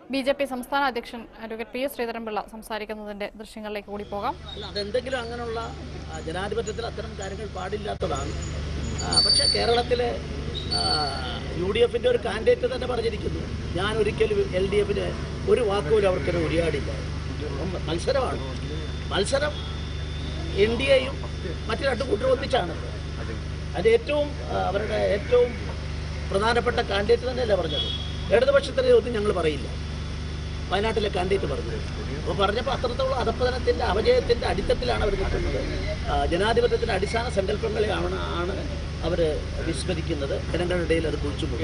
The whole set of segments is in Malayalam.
BJP സംസ്ഥാന അധ്യക്ഷൻ അഡ്വക്കേറ്റ് PS Sreedharan Pillai സംസാരിക്കുന്നതിന്റെ ദൃശ്യങ്ങളിലേക്ക് കൂടി പോകാം. അതെന്തെങ്കിലും അങ്ങനെയുള്ള ജനാധിപത്യത്തിൽ അത്തരം കാര്യങ്ങൾ പാടില്ലാത്തതാണ്. പക്ഷേ കേരളത്തിലെ UDFന്റെ ഒരു കാൻഡിഡേറ്റ് തന്നെ പറഞ്ഞിരിക്കുന്നു, ഞാൻ ഒരിക്കലും LDFന് ഒരു വാക്കുപോലും അവർക്കൊരു ഉരിയാടില്ല. മത്സരമാണ്. മത്സരം NDAയും മറ്റു രണ്ടു കൂട്ടരും ഒന്നിച്ചാണ്. അതിൻ്റെ അവരുടെ ഏറ്റവും പ്രധാനപ്പെട്ട കാൻഡിഡേറ്റ് തന്നെയല്ല പറഞ്ഞത്. ഇടതുപക്ഷത്തിൻ്റെ ഒന്നും ഞങ്ങൾ പറയില്ല. വയനാട്ടിലെ കാൻഡിഡേറ്റ് പറഞ്ഞത്. അപ്പോൾ പറഞ്ഞപ്പോൾ അത്രത്തോളം അധപ്പതനത്തിൻ്റെ അപജയത്തിൻ്റെ അടിത്തട്ടിലാണ് അവർ നിൽക്കുന്നത്. ജനാധിപത്യത്തിൻ്റെ അടിസ്ഥാന സങ്കല്പങ്ങളെയാണ് അവർ വിസ്മരിക്കുന്നത്. ജനങ്ങളുടെ ഇടയിൽ അത് കുഴിച്ചുപോയി.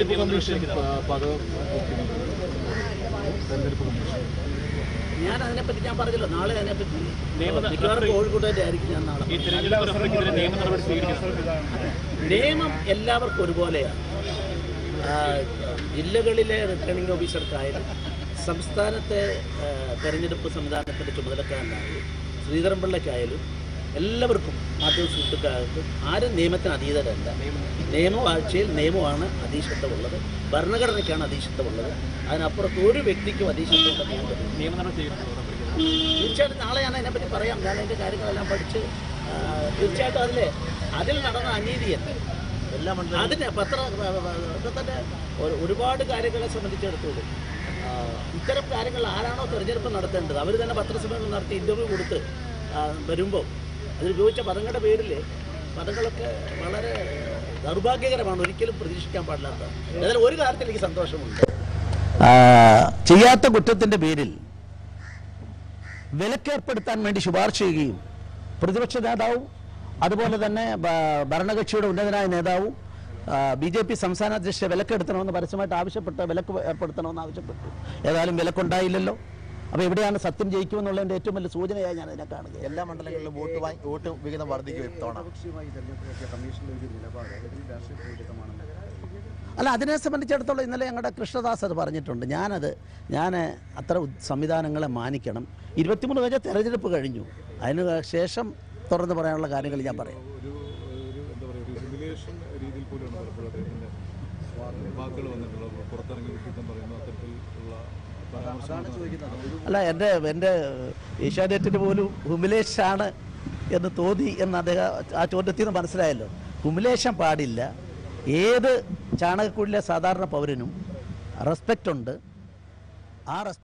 ഞാൻ അതിനെപ്പറ്റി ഞാൻ പറഞ്ഞല്ലോ, നാളെ അതിനെപ്പറ്റി മിക്കവാറും കോഴിക്കോട്ടെ ആയിരിക്കും ഞാൻ നാളെ. നിയമം എല്ലാവർക്കും ഒരുപോലെയാണ്. ജില്ലകളിലെ റിട്ടേണിംഗ് ഓഫീസർക്കായാലും സംസ്ഥാനത്തെ തെരഞ്ഞെടുപ്പ് സംവിധാനത്തിൻ്റെ ചുമതലക്കാരനായാലും ശ്രീധരൻ പിള്ളയ്ക്കായാലും എല്ലാവർക്കും മാധ്യമ സുഹൃത്തുക്കാർക്കും ആരും നിയമത്തിന് അതീതരല്ല. നിയമവാഴ്ചയിൽ നിയമമാണ് അതീശത്വമുള്ളത്, ഭരണഘടനയ്ക്കാണ് അതീശത്വമുള്ളത്. അതിനപ്പുറത്ത് ഒരു വ്യക്തിക്കും അതീശത്വമുണ്ടെന്ന് തീർച്ചയായിട്ടും നാളെ ഞാൻ അതിനെപ്പറ്റി പറയാം. ഞാൻ അതിൻ്റെ കാര്യങ്ങളെല്ലാം പഠിച്ച് തീർച്ചയായിട്ടും അതിൽ നടന്ന അനീതിയല്ല എല്ലാം അതിന് തന്നെ ഒരുപാട് കാര്യങ്ങളെ സംബന്ധിച്ചിടത്തോളം ഇത്തരം കാര്യങ്ങൾ ആരാണോ തെരഞ്ഞെടുപ്പ് നടത്തേണ്ടത് അവർ തന്നെ പത്രസമ്മേളനം നടത്തി ഇൻ്റർവ്യൂ കൊടുത്ത് വരുമ്പോൾ അതിൽ ഉപയോഗിച്ച പദങ്ങളുടെ പേരിൽ പദങ്ങളൊക്കെ വളരെ ദൗർഭാഗ്യകരമാണ്, ഒരിക്കലും പ്രതീക്ഷിക്കാൻ പാടില്ലാത്ത. അതിൽ ഒരു കാര്യത്തിൽ എനിക്ക് സന്തോഷമുണ്ട്. ചെയ്യാത്ത കുറ്റത്തിൻ്റെ പേരിൽ വിലക്കേർപ്പെടുത്താൻ വേണ്ടി ശുപാർശ ചെയ്യുകയും പ്രതിപക്ഷ നേതാവും അതുപോലെ തന്നെ ഭരണകക്ഷിയുടെ ഉന്നതനായ നേതാവും BJP സംസ്ഥാന അധ്യക്ഷ വിലക്കെടുത്തണമെന്ന് പരസ്യമായിട്ട് ആവശ്യപ്പെട്ട് വിലക്ക് ഏർപ്പെടുത്തണമെന്ന് ആവശ്യപ്പെട്ടു. ഏതായാലും വിലക്കുണ്ടായില്ലല്ലോ. അപ്പോൾ എവിടെയാണ് സത്യം ജയിക്കുമെന്നുള്ളതിൻ്റെ ഏറ്റവും വലിയ സൂചനയായി ഞാൻ അതിനെ കാണുക. എല്ലാ മണ്ഡലങ്ങളിലും വോട്ട് വിഹിതം വർദ്ധിക്കും ഇത്തവണ. അല്ല, അതിനെ സംബന്ധിച്ചിടത്തോളം ഇന്നലെ ഞങ്ങളുടെ കൃഷ്ണദാസ് അത് പറഞ്ഞിട്ടുണ്ട്. ഞാൻ അത്ര സംവിധാനങ്ങളെ മാനിക്കണം. 23 കഴിഞ്ഞ തെരഞ്ഞെടുപ്പ് കഴിഞ്ഞു. അതിന് ശേഷം തുറന്ന് പറയാനുള്ള കാര്യങ്ങൾ ഞാൻ പറയാം. അല്ല, എൻ്റെ ഏഷ്യാനെറ്റിന് പോലും ഹ്യൂമിലേഷനാണ് എന്ന് തോന്നി എന്ന് അദ്ദേഹം ആ ചോദ്യത്തിൽ നിന്ന് മനസ്സിലായല്ലോ. ഹ്യൂമിലേഷൻ പാടില്ല. ഏത് ചാണകക്കുഴിയിലെ സാധാരണ പൗരനും റെസ്പെക്റ്റ് ഉണ്ട്. ആ